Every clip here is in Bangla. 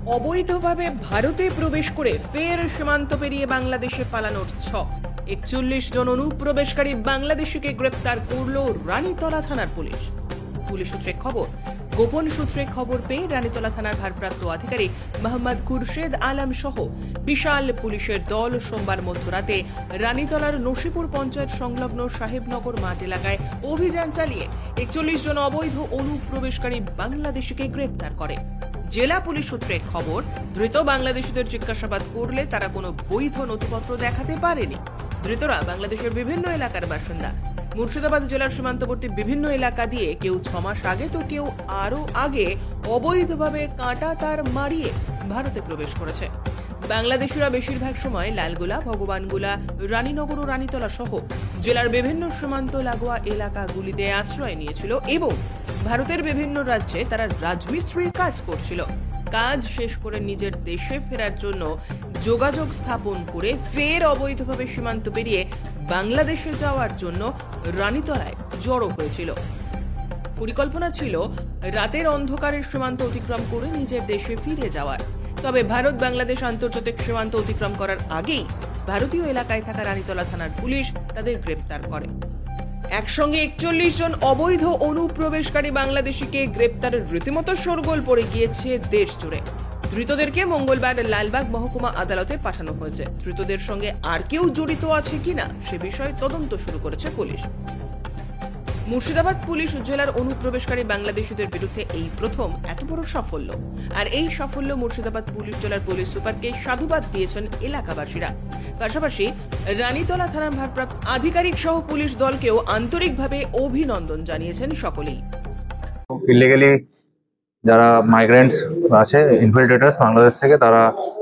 অবৈধভাবে ভারতে প্রবেশ করে ফের সীমান্ত পেরিয়ে বাংলাদেশে পালানোর ছক। ৪১ জন অনুপ্রবেশকারী বাংলাদেশিকে গ্রেপ্তার করল রানীতলা থানার পুলিশ। পুলিশ সূত্রে খবর, গোপন সূত্রে খবর পেয়ে রানীতলা থানার ভারপ্রাপ্ত আধিকারিক মোহাম্মদ খুরশেদ আলম সহ বিশাল পুলিশের দল সোমবার মধ্যরাতে রানীতলার নসিপুর পঞ্চায়েত সংলগ্ন সাহেবনগর মাঠ এলাকায় অভিযান চালিয়ে ৪১ জন অবৈধ অনুপ্রবেশকারী বাংলাদেশিকে গ্রেপ্তার করে। জেলা পুলিশ সূত্রে খবর, ধৃত বাংলাদেশিদের জিজ্ঞাসাবাদ করলে তারা কোনো বৈধ নথিপত্র দেখাতে পারেনি। ধৃতরা বাংলাদেশের বিভিন্ন এলাকার বাসিন্দা। মুর্শিদাবাদ জেলার সীমান্তবর্তী বিভিন্ন এলাকা দিয়ে কেউ 6 মাস আগে তো কেউ আরো আগে অবৈধভাবে কাঁটা তার মারিয়ে ভারতে প্রবেশ করেছে। বাংলাদেশিরা বেশিরভাগ সময় লালগোলা, ভগবানগোলা, রানীনগর ও রানীতলা সহ জেলার বিভিন্ন সীমান্ত লাগোয়া এলাকাগুলিতে আশ্রয় নিয়েছিল এবং ভারতের বিভিন্ন রাজ্যে তারা রাজমিস্ত্রির কাজ করছিল। কাজ শেষ করে নিজের দেশে ফেরার জন্য যোগাযোগ স্থাপন করে ফের অবৈধভাবে সীমান্ত পেরিয়ে বাংলাদেশে যাওয়ার জন্য রানীতলায় জড়ো হয়েছিল। পরিকল্পনা ছিল রাতের অন্ধকারের সীমান্ত অতিক্রম করে নিজের দেশে ফিরে যাওয়ার। তবে ভারত বাংলাদেশ আন্তর্জাতিক সীমান্ত অতিক্রম করার আগেই ভারতীয় এলাকায় থাকা রানীতলা থানার পুলিশ তাদের গ্রেপ্তার করে। একসঙ্গে ৪১ জন অবৈধ অনুপ্রবেশকারী বাংলাদেশিকে গ্রেপ্তারের রীতিমতো শোরগোল পড়ে গিয়েছে দেশ জুড়ে। ধৃতদেরকে মঙ্গলবার লালবাগ মহকুমা আদালতে পাঠানো হয়েছে। ধৃতদের সঙ্গে আর কেউ জড়িত আছে কিনা সে বিষয়ে তদন্ত শুরু করেছে পুলিশ। মুর্শিদাবাদ পুলিশ জেলার অনুপ্রবেশকারী বাংলাদেশিদের বিরুদ্ধে এই প্রথম এত বড় সাফল্য। আর এই সাফল্য মুর্শিদাবাদ পুলিশ জেলার পুলিশ সুপারকে সাধুবাদ দিয়েছেন এলাকাবাসীরা। পাশাপাশি রানীতলা থানার ভারপ্রাপ্ত আধিকারিক সহ পুলিশ দলকেও আন্তরিকভাবে অভিনন্দন জানিয়েছেন সকলেই। ইলিগালি যারা মাইগ্রেন্টস আছে, ইনফিল্ট্রেটার্স বাংলাদেশ থেকে, তারা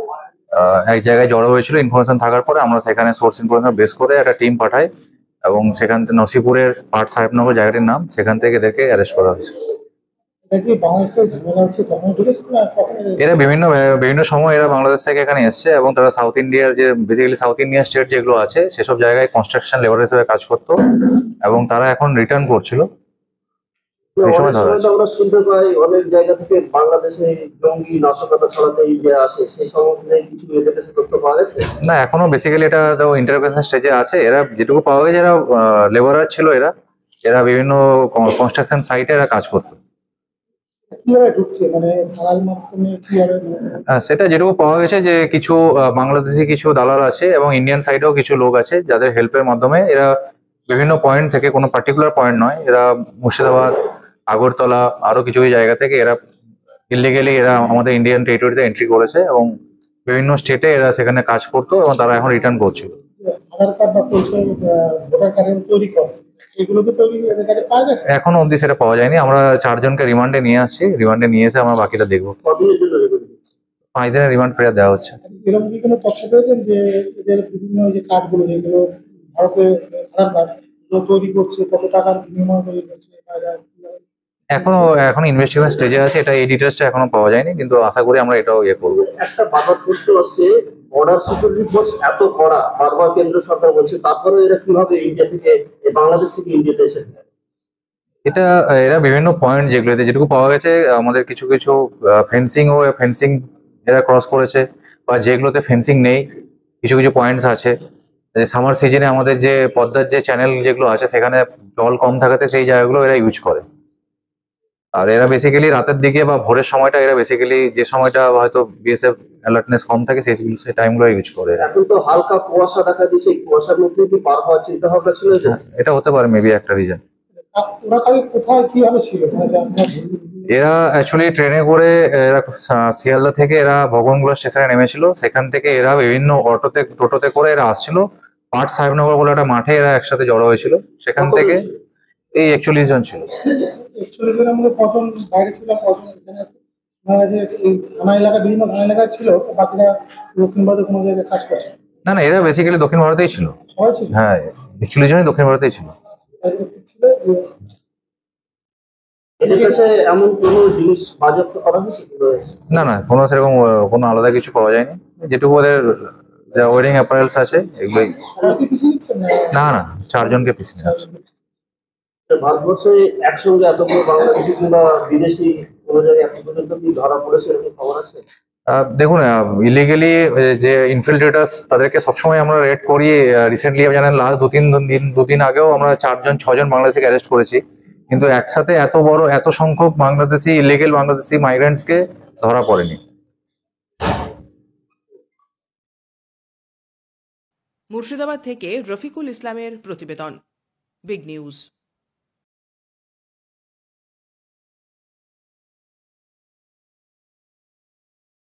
এক জায়গায় জড়ো হয়েছিল। ইনফরমেশন থাকার পরে আমরা সেখানে সোর্স ইনফরমেশন বেস করে একটা টিম পাঠাই এবং সেখান থেকে নসিপুরের পার্ট সাহেবনগর জায়গাটির নাম, সেখান থেকে এদেরকে অ্যারেস্ট করা হয়েছে। এরা বিভিন্ন সময় এরা বাংলাদেশ থেকে এখানে এসছে এবং তারা সাউথ ইন্ডিয়ার যে বেসিক্যালি সাউথ ইন্ডিয়ান স্টেট যেগুলো আছে সেসব জায়গায় কনস্ট্রাকশন লেবার হিসেবে কাজ করতো এবং তারা এখন রিটার্ন করছিল। আমরা শুনতে পাই অনেক জায়গা থেকে বাংলাদেশে জঙ্গি নাশকতা ছড়াতে ইন্ডিয়া আসে, সেই সম্বন্ধে কিছু এদের কাছে তথ্য পাওয়া গেছে? না, এখনো বেসিক্যালি এটা তো ইন্টারভেনশন স্টেজে আছে। এরা যেটুকু পাওয়া গেছে, এরা লেবারার ছিল। এরা বিভিন্ন কনস্ট্রাকশন সাইটে এরা কাজ করতো। সেটা যেটুকু পাওয়া গেছে যে কিছু বাংলাদেশি কিছু দালাল আছে এবং ইন্ডিয়ান সাইডেও কিছু লোক আছে যাদের হেল্পের মাধ্যমে এরা বিভিন্ন পয়েন্ট থেকে, কোনো পার্টিকুলার পয়েন্ট নয়, এরা মুর্শিদাবাদ, আগরতলা, আরো কিছু জায়গা থেকে এরা ইলিগালি এরা আমাদের ইন্ডিয়ান টেরিটরিতে এন্ট্রি করেছে এবং বিভিন্ন স্টেটে এরা সেখানে কাজ করতো এবং তারা এখন রিটার্ন করছিল। এখনো অবধি সেটা পাওয়া যায়নি। আমরা 4 জনকে রিমান্ডে নিয়ে আসছি। রিমান্ডে নিয়ে এসে আমরা বাকিটা দেখবো। 5 দিনের রিমান্ড পিরিয়ড দেওয়া হচ্ছে। এখন ইনভেস্টিগেশন স্টেজে আছে। এটা এই ডিটেইলসটা এখনো পাওয়া যায়নি, কিন্তু আশা করি আমরা এটাও করবো। একটা বাবার প্রশ্ন আছে, বর্ডার সিকিউরিটি ফোর্স এত কড়া, বারবার কেন্দ্র সরকার বলছে, তারপরে এরা কিভাবে ইন্ডিয়া থেকে, বাংলাদেশ থেকে ইন্ডিয়াতে এসে? এরা বিভিন্ন পয়েন্ট যেটুকু পাওয়া গেছে, আমাদের কিছু ফেন্সিং এরা ক্রস করেছে, বা যেগুলোতে ফেন্সিং নেই কিছু পয়েন্টস আছে। সামার সিজনে আমাদের যে পদ্মার যে চ্যানেল যেগুলো আছে সেখানে জল কম থাকাতে সেই জায়গাগুলো এরা ইউজ করে। আর এরা বেসিক্যালি রাতের দিকে বা ভোরের সময়টা, এরা বেসিক্যালি যে সময়টা হয়তো বিএসএফ অ্যালার্টনেস কম থাকে সেই টাইমগুলো ইউজ করে। এখন তো হালকা কুয়াশা দেখা দিচ্ছে, কুয়াশার মধ্যে কি পার হওয়ার চিন্তা ভাবনা ছিল? এটা হতে পারে মেবি একটা রিজন। এরা অ্যাকচুয়ালি ট্রেনে করে এরা শিয়ালদা থেকে এরা ভগবানগোলা স্টেশনে নেমেছিল। সেখান থেকে এরা বিভিন্ন টোটোতে করে এরা আসছিল। পার্ট সাহেবনগর বলে একটা মাঠে এরা একসাথে জড়ো হয়েছিল। সেখান থেকে এই 41 জন ছিল। না, এরা বেসিক্যালি দক্ষিণ ভারতেই ছিল। হ্যাঁ, 41 জনই দক্ষিণ ভারতেই ছিল। না, কোনো সেরকম কোনো আলাদা কিছু পাওয়া যায়নি। যেটুকু ওদের ওয়েডিং অ্যাপারেলস আছে এগুলোই। না, 4 জনকে পিছিয়ে আছে। ভারতবর্ষে একসঙ্গে এতগুলো বাংলাদেশি কিংবা বিদেশি কোনো জায়গায় এখন পর্যন্ত কি ধরা পড়েছে, এরকম খবর আছে? দেখুন, ইলিগেলি যে ইনফিল্ট্রেটার্স তাদেরকে সবসময় আমরা রেড করি। রিসেন্টলি জানেন লাস্ট দুদিন আগেও আমরা 4-6 জন বাংলাদেশিকে অ্যারেস্ট করেছি, কিন্তু একসাথে এত সংখ্যক বাংলাদেশি ইলিগেল বাংলাদেশি মাইগ্রেন্টসকে ধরা পড়েনি। মুর্শিদাবাদ থেকে রফিকুল ইসলামের প্রতিবেদন, বিগ নিউজ।